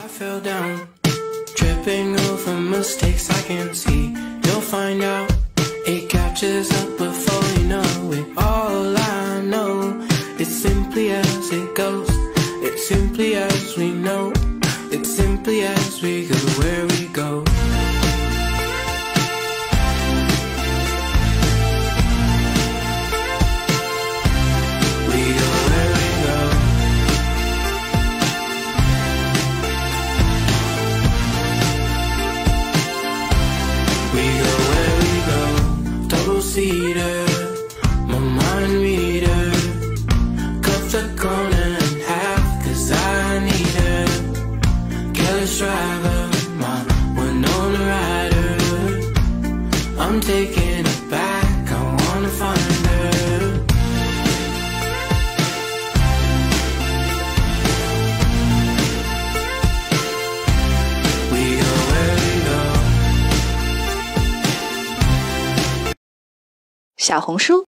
I fell down, tripping over mistakes I can see. You'll find out, it catches up before you know it. All I know, it's simply as it goes. It's simply as we know. It's simply as we go where we go. Cedar, my mind reader, cut the corner in half, cause I need her. Careless driver, my Winona rider. I'm taking it back, I wanna find her. We go where we go. 小红书